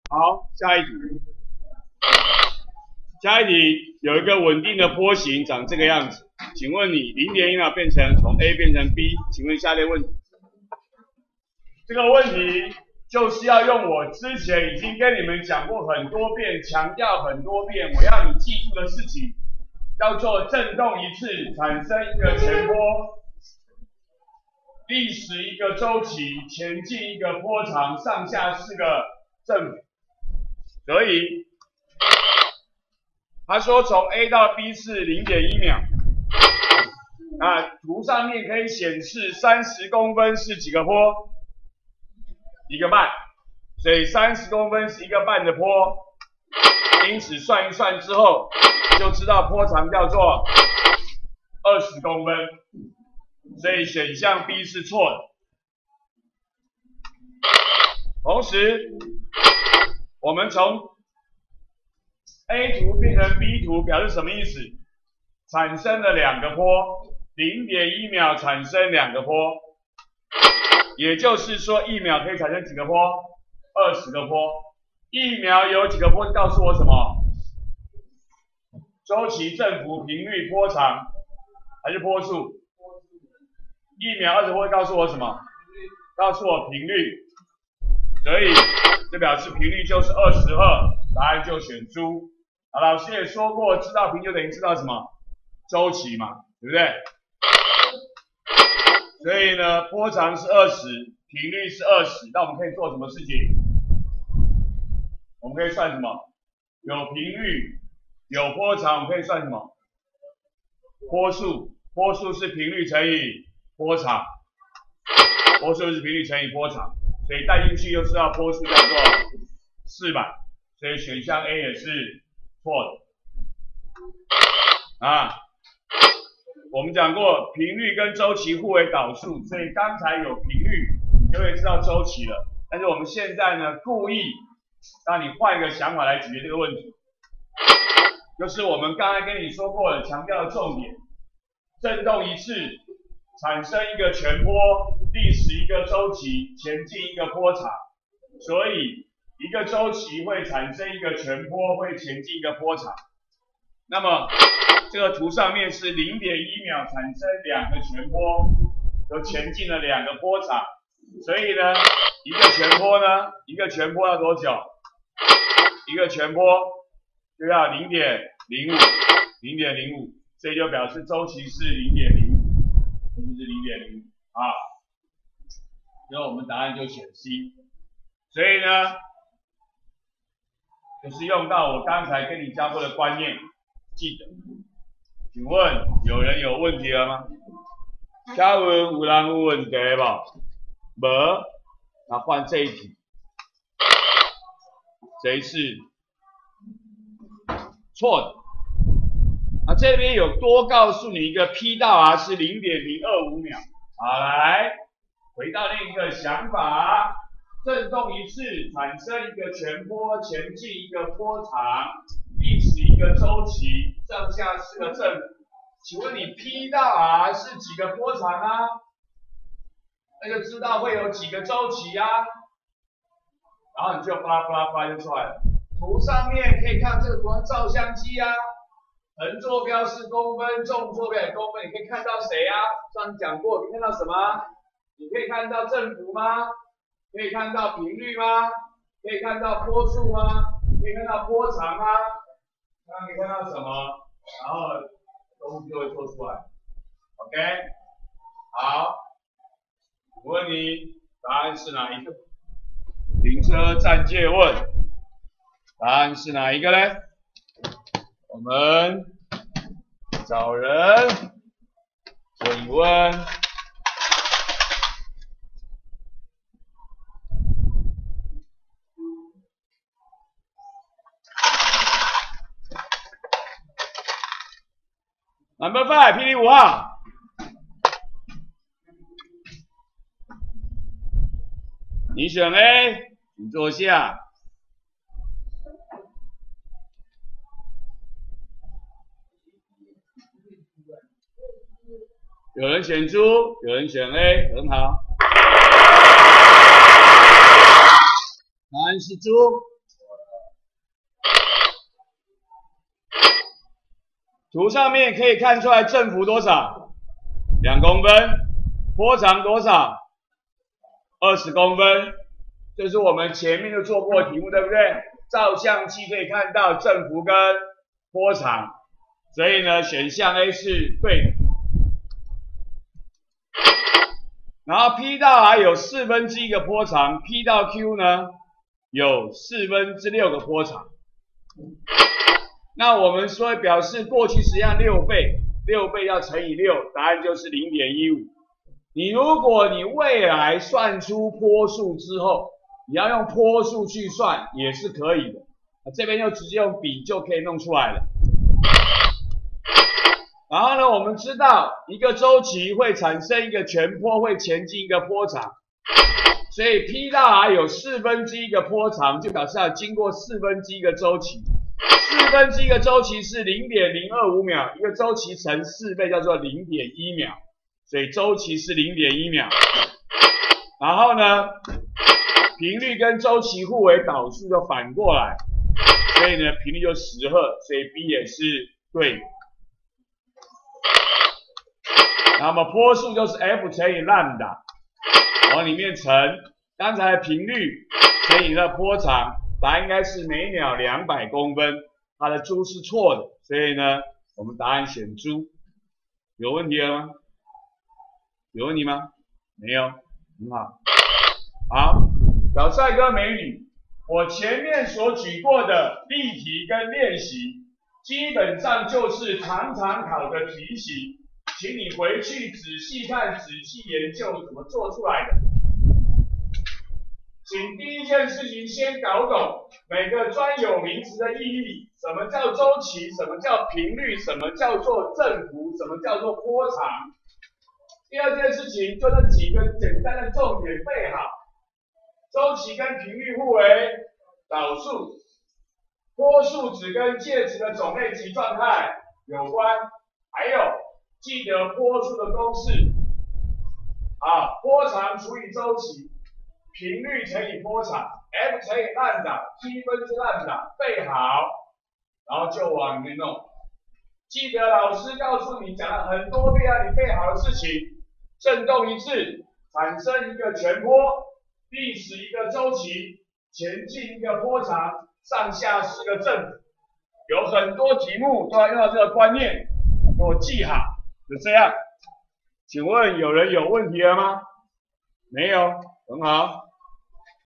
好，下一题。下一题有一个稳定的波形，长这个样子。请问你0.1秒变成从 A 变成 B， 请问下列问题。这个问题就是要用我之前已经跟你们讲过很多遍，强调很多遍，我要你记住的事情，叫做振动一次产生一个前波，历时一个周期，前进一个波长，上下4个振幅。所以他说从 A 到 B 是0.1秒，那图上面可以显示30公分是几个波？1个半，所以30公分是1个半的波，因此算一算之后就知道波长叫做20公分，所以选项 B 是错的。同时，我们从 A 图变成 B 图表示什么意思？产生了2个波 ，0.1秒产生2个波，也就是说1秒可以产生几个波？20个波。1秒有几个波？告诉我什么？周期、振幅、频率、波长，还是波数？1秒20波告诉我什么？告诉我频率。所以这表示频率就是22，答案就选猪。好，老师也说过，知道频就等于知道什么？周期嘛，对不对？所以呢，波长是20，频率是20，那我们可以做什么事情？我们可以算什么？有频率，有波长，我们可以算什么？波数，波数是频率乘以波长，波数是频率乘以波长，所以带进去又知道波数叫做400，所以选项 A 也是错的。我们讲过频率跟周期互为导数，所以刚才有频率，你就会知道周期了。但是我们现在呢，故意让你换一个想法来解决这个问题，就是我们刚才跟你说过的，强调的重点，振动一次产生一个全波，历时一个周期，前进一个波长，所以一个周期会产生一个全波，会前进一个波长。那么这个图上面是0.1秒产生2个全波，又前进了2个波长，所以呢，一个全波要多久？一个全波就要0.05，所以就表示周期是0.05，这就是0.05啊。所以我们答案就选 C。所以呢，就是用到我刚才跟你教过的观念，记得。请问有人有问题了吗？请问有人有问题不？没，那换这一题，这一次错的。那这边有多告诉你一个 P 到 R 是0.025秒。好，来回到另一个想法，振动一次产生一个全波，前进一个波长，历时一个周期，上下4个振幅。请问你 P 到 R 是几个波长啊？那就知道会有几个周期啊，然后你就巴拉就出来了。图上面可以看这个图像照相机啊，横坐标是公分，纵坐标也公分，你可以看到谁啊？上次讲过，你看到什么？你可以看到振幅吗？可以看到频率吗？可以看到波数吗？可以看到波长吗？那可以看到什么？然后东西就会做出来。OK， 好，我问你，答案是哪一个？停车暂借问，答案是哪一个呢？我们找人问一问。Number 5， 霹雳5号。你选 A， 请坐下。有人选猪，有人选 A， 很好。答案是猪。 图上面可以看出来振幅多少？2公分，波长多少？20公分。这是我们前面就做过的题目，对不对？照相机可以看到振幅跟波长，所以呢，选项 A 是对的。然后 P 到 R 有1/4个波长 ，P 到 Q 呢有6/4个波长。那我们说表示过去实际上6倍，6倍要乘以6，答案就是0.15。如果你未来算出波数之后，你要用波数去算也是可以的。这边就直接用比就可以弄出来了。然后呢，我们知道一个周期会产生一个全波，会前进一个波长，所以 P 到 R 有1/4个波长，就表示要经过1/4个周期。1/4个周期是0.025秒，一个周期乘4倍叫做0.1秒，所以周期是0.1秒。然后呢，频率跟周期互为导数就反过来，所以呢频率就10赫，所以 B 也是对的。那么波数就是 F 乘以 lambda， 往里面乘刚才的频率乘以了波长，答案应该是每秒200公分，它的猪是错的，所以呢我们答案选猪。有问题了吗？有问题吗？没有，很好。好，小帅哥美女，我前面所举过的例题跟练习，基本上就是常常考的题型，请你回去仔细看、仔细研究怎么做出来的。请第一件事情先搞懂每个专有名词的意义，什么叫周期，什么叫频率，什么叫做振幅，什么叫做波长。第二件事情就那几个简单的重点背好。周期跟频率互为导数，波数只跟介质的种类及状态有关，还有记得波数的公式波长除以周期，频率乘以波长 ，F 乘以lambda，T 分之lambda，背好，然后就往里面弄。记得老师告诉你讲了很多遍你背好的事情，振动一次产生一个全波。历史一个周期，前进一个波长，上下是个振幅，有很多题目都要用到这个观念，给我记好，就这样。请问有人有问题了吗？没有，很好。